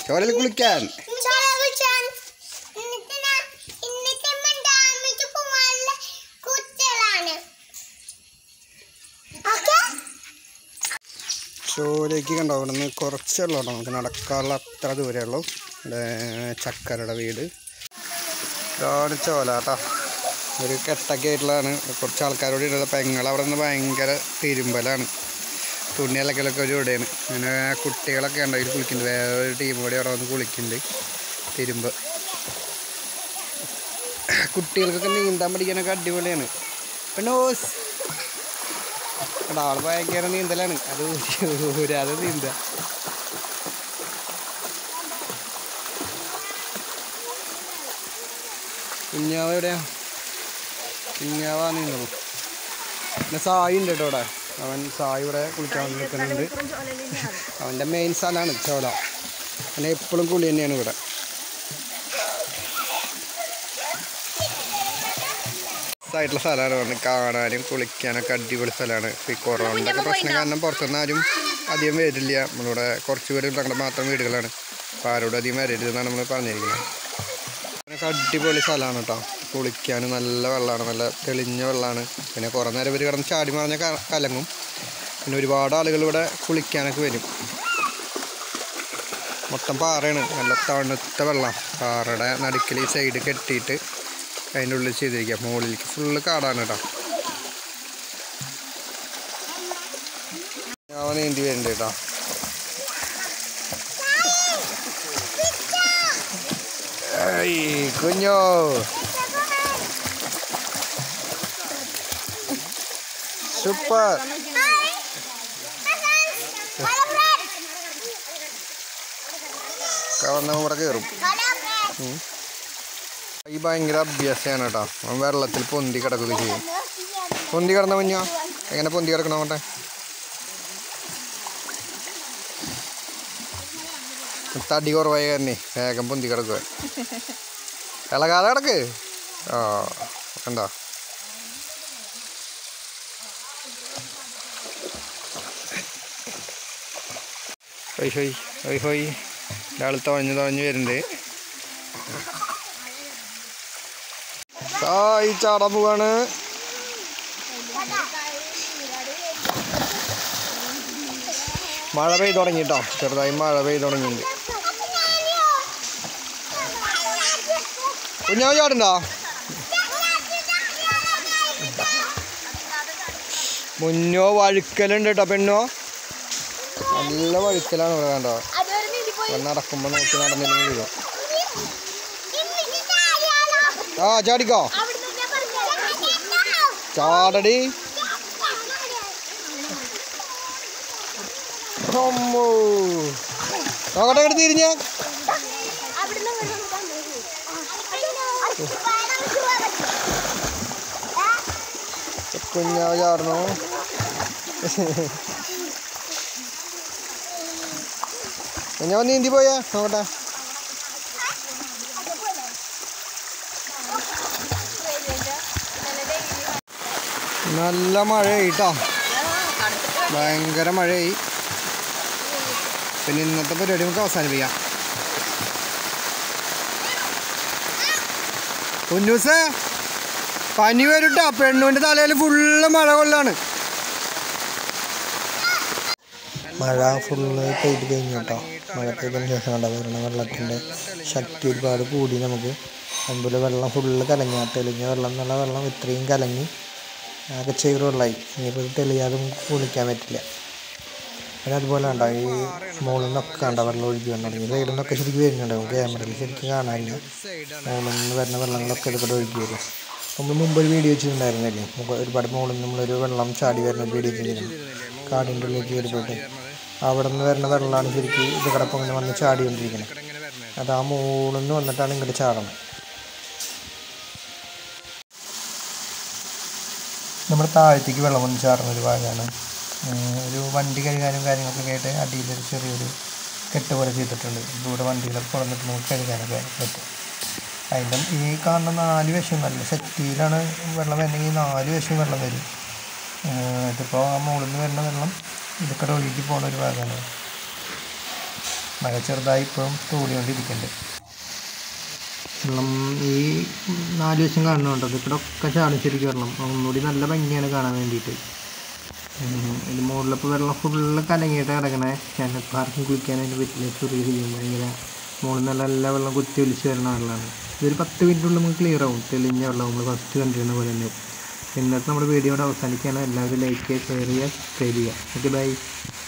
ചോലയിൽ കുളിക്കാൻ. ചോലയ്ക്ക് കണ്ടോ, ഇവിടെ നിന്ന് കുറച്ചുള്ളൂ കേട്ടോ, നമുക്ക് നടക്കാനുള്ള അത്ര ദൂരമേ ഉള്ളൂ. ഇവിടെ ചക്കരയുടെ വീട്. ഇതാണ് ചോല കേട്ടോ. ഒരു കെട്ടൊക്കെ ആയിട്ടുള്ളതാണ്. കുറച്ച് ആൾക്കാരോട് ഉള്ളത്. പെങ്ങൾ അവിടെ നിന്ന് ഭയങ്കര തിരുമ്പലാണ്, തുണി അലക്കലൊക്കെ ഒരു ഇവിടെയാണ്. അങ്ങനെ കുട്ടികളൊക്കെ ഉണ്ടെങ്കിൽ കുളിക്കുന്നുണ്ട്. വേറൊരു ടീം കൂടി അവിടെ വന്ന് കുളിക്കുന്നുണ്ട്, തിരുമ്പ്. കുട്ടികൾക്കൊക്കെ നീന്താൻ പഠിക്കാനൊക്കെ അടിപൊളിയാണ്. പിന്നെ ആൾ ഭയങ്കര നീന്തലാണ്, അത് ഊരാതെ നീന്തുക. കുഞ്ഞാവ എവിടെയാ? കുഞ്ഞാവ നീന്തുന്നു. പിന്നെ സായി ഉണ്ട് കേട്ടോ ഇവിടെ. അവൻ സായി ഇവിടെ കുളിക്കാൻ നിൽക്കുന്നുണ്ട്. അവൻ്റെ മെയിൻ സ്ഥലമാണ് ചോല. അവനെ എപ്പോഴും കുളി തന്നെയാണ് ഇവിടെ. ആയിട്ടുള്ള സ്ഥലമാണ് പറഞ്ഞ് കാണാനും കുളിക്കാനൊക്കെ അടിപൊളി സ്ഥലമാണ്. ഇപ്പോൾ ഈ കൊറോണയുടെ ഒക്കെ പ്രശ്നം കാരണം പുറത്തുനിന്ന് ആരും അധികം വരില്ല. നമ്മളിവിടെ കുറച്ച് പേര് ഞങ്ങളുടെ മാത്രം വീടുകളാണ്. അപ്പോൾ ആരോടും അധികം വരരുതെന്നാണ് നമ്മൾ പറഞ്ഞിരിക്കുന്നത്. അങ്ങനെയൊക്കെ അടിപൊളി സ്ഥലമാണ് കേട്ടോ. കുളിക്കാനും നല്ല വെള്ളമാണ്, നല്ല തെളിഞ്ഞ വെള്ളമാണ്. പിന്നെ കുറേ നേരം ഇവർ കിടന്ന് ചാടി മറിഞ്ഞ കലങ്ങും. പിന്നെ ഒരുപാട് ആളുകൾ ഇവിടെ കുളിക്കാനൊക്കെ വരും. മൊത്തം പാറയാണ്, നല്ല തണുത്ത വെള്ളം. പാറയുടെ നടുക്കിൽ ഈ സൈഡ് കെട്ടിയിട്ട് അതിൻ്റെ ഉള്ളിൽ ചെയ്തിരിക്കുക. മുകളിലേക്ക് ഫുള്ള് കാടാണ് കേട്ടോ. ഞാൻ നീന്തി വരുന്നുണ്ട് കേട്ടോ. കുഞ്ഞോ സൂപ്പർ. കവന്ന കൂടെ കയറും. ഈ ഭയങ്കര അഭ്യാസമാണ് കേട്ടോ. അവൻ വെള്ളത്തിൽ പൊന്തി കിടക്കുകയും ചെയ്യും. പൊന്തി കിടന്ന കുഞ്ഞോ എങ്ങനെ പൊന്തി കിടക്കണം? അങ്ങോട്ടെ തടി കുറവായ കാരണേ വേഗം പൊന്തി കിടക്കുക. ഇളകാതെ കിടക്ക്. ആ കണ്ടോ? ഹൊയ് ഹൊയ് ഹൊയ് ഹൊയ്. ഒരാൾ തുഴഞ്ഞ് വരുന്നുണ്ട്. സായി ചാടാൻ പോവാണ്. മഴ പെയ്ത് തുടങ്ങിട്ടോ, ചെറുതായി മഴ പെയ്ത് തുടങ്ങിയിട്ടുണ്ട്. കുഞ്ഞാ ചാടുണ്ടോ? മുന്നോ വഴുക്കലുണ്ട് കേട്ടോ. പെണ്ണോ നല്ല വഴുക്കലാണ് ഇവിടെ. കണ്ടോ, നടക്കുമ്പോൾ നോക്കി നടന്നില്ലെങ്കിൽ വീഴും. ആ ചാടിക്കോ, ചാടടി. നോക്കട്ടെ ഇങ്ങോട്ട് തിരിഞ്ഞ. കുഞ്ഞാവ് ചാടണോ? കുഞ്ഞാവ് നീന്തി പോയാ നോക്കട്ടെ. നല്ല മഴയായി കേട്ടോ, ഭയങ്കര മഴയായി. പിന്നെ ഇന്നത്തെ പരിപാടി നമുക്ക് അവസാനിപ്പിക്കാം. കുഞ്ഞൂസേ പനി വരൂട്ടോ. പെണ്ണുവിൻ്റെ തലയിൽ ഫുള്ള് മഴ കൊള്ളാണ്. മഴ ഫുള്ള് പെയ്ത് കഴിഞ്ഞു കേട്ടോ. മഴ പെയ്തതിന് ശേഷം കണ്ടോ വരുന്ന വെള്ളത്തിൻ്റെ ശക്തി ഒരുപാട് കൂടി. നമുക്ക് അതുപോലെ വെള്ളം ഫുള്ള് കലങ്ങി. തെളിഞ്ഞ വെള്ളം എന്നുള്ള വെള്ളം ഇത്രയും കലങ്ങി ആകെ ചേറ് വെള്ളമായി. ഇനിയിപ്പോൾ തെളിയാതെ കുളിക്കാൻ പറ്റില്ല. പിന്നെ അതുപോലെ കണ്ടോ ഈ മുകളിൽ നിന്നൊക്കെ കണ്ടോ വെള്ളം ഒഴുകി വന്നു തുടങ്ങി. സൈഡിൽ നിന്നൊക്കെ ശരിക്കും വരുന്നുണ്ടാവും, ക്യാമറയിൽ ശരിക്കും കാണാനില്ല. മുകളിൽ നിന്ന് വരുന്ന വെള്ളങ്ങളൊക്കെ ഇതുകൂടെ ഒഴുകി വരും. നമ്മൾ മുമ്പൊരു വീഡിയോ ചെയ്തിട്ടുണ്ടായിരുന്നില്ലേ, ഒരുപാട് മുകളിൽ നമ്മളൊരു വെള്ളം ചാടി വരുന്ന ഒരു വീഡിയോ ചെയ്തിരുന്നു. കാടിൻ്റെ ഉള്ളിലേക്ക് കയറിപ്പോയിട്ട് അവിടെ നിന്ന് വരുന്ന വെള്ളമാണ് ശരിക്കും ഇത് കിടപ്പം ഇങ്ങനെ വന്ന് ചാടിക്കൊണ്ടിരിക്കുന്നത്. അത് ആ മുകളിൽ നിന്ന് വന്നിട്ടാണ് ഇങ്ങോട്ട് ചാടണം. നമ്മുടെ താഴത്തേക്ക് വെള്ളം വന്ന് ചാടുന്ന ഒരു ഭാഗമാണ്. ഒരു വണ്ടി കഴുകാനും കാര്യങ്ങളൊക്കെ ആയിട്ട് അടിയിലൊരു ചെറിയൊരു കെട്ട് പോലെ ചെയ്തിട്ടുണ്ട്. ഇതിലൂടെ വണ്ടികളൊക്കെ കൊണ്ടുവന്നിട്ട് നമുക്ക് കഴുകാനൊക്കെ പറ്റും. അതിൻ്റെ ഈ കാണുന്ന 4 വശം നല്ല ശക്തിയിലാണ് വെള്ളം വരണമെങ്കിൽ 4 വശം വെള്ളം വരും. ഇതിപ്പോൾ ആ മുകളിൽ നിന്ന് വരുന്ന വെള്ളം ഇതൊക്കെ ഒഴുകി പോകുന്ന ഒരു ഭാഗമാണ്. മഴ ചെറുതായി ഇപ്പോഴും തോടിക്കൊണ്ടിരിക്കുന്നുണ്ട്. വെള്ളം ഈ 4 വശം കാണുന്നുണ്ടോ, ഇതിവിടെ ഒക്കെ ചാടും ശരിക്കും വെള്ളം. ഒന്നുകൂടി നല്ല ഭംഗിയാണ് കാണാൻ വേണ്ടിയിട്ട്. ഇത് മുകളിലിപ്പോൾ വെള്ളം ഫുള്ള് കലങ്ങിയിട്ട് കിടക്കണേ. ഞാനിപ്പോൾ ആർക്കും കുളിക്കാനായിട്ട് പറ്റില്ല, ചെറിയ ചെയ്യും ഭയങ്കര മുകളിൽ നല്ല നല്ല വെള്ളം കുത്തി ഒലിച്ച് വരുന്ന വെള്ളമാണ്. ഇതൊരു 10 മിനിറ്റുള്ളിൽ നമുക്ക് ക്ലിയർ ആവും, തെളിഞ്ഞ വെള്ളം നമ്മൾ ഫസ്റ്റ് കണ്ടിരുന്ന പോലെ തന്നെ. ഇന്നത്തെ നമ്മുടെ വീഡിയോ ഇവിടെ അവസാനിക്കുകയാണ്. എല്ലാവരും ലൈക്ക് ചെയ്യുക, ഷെയർ ചെയ്യുക, സബ്സ്ക്രൈബ് ചെയ്യുക. Okay, by.